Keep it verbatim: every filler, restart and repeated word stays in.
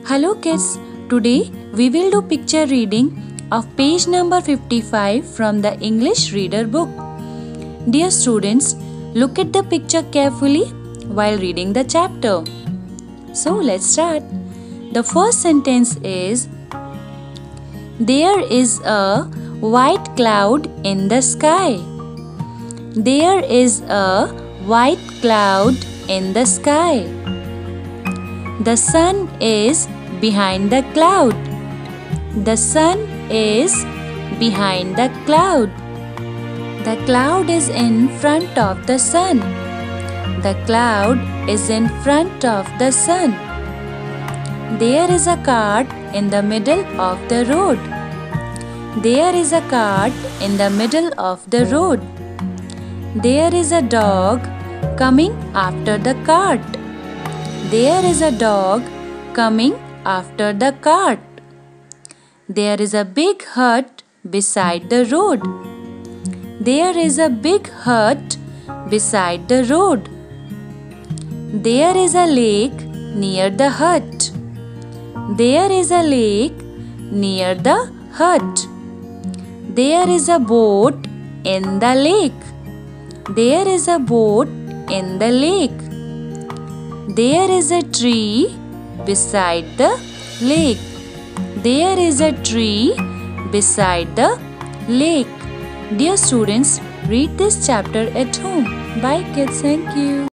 Hello kids, today we will do picture reading of page number fifty-five from the English Reader book. Dear students, look at the picture carefully while reading the chapter. So let's start. The first sentence is, there is a white cloud in the sky. There is a white cloud in the sky. The sun is behind the cloud. The sun is behind the cloud. The cloud is in front of the sun. The cloud is in front of the sun. There is a cart in the middle of the road. There is a cart in the middle of the road. There is a dog coming after the cart. There is a dog coming after the cart. There is a big hut beside the road. There is a big hut beside the road. There is a lake near the hut. There is a lake near the hut. There is a boat in the lake. There is a boat in the lake. There is a tree beside the lake. There is a tree beside the lake. Dear students, read this chapter at home. Bye kids, thank you.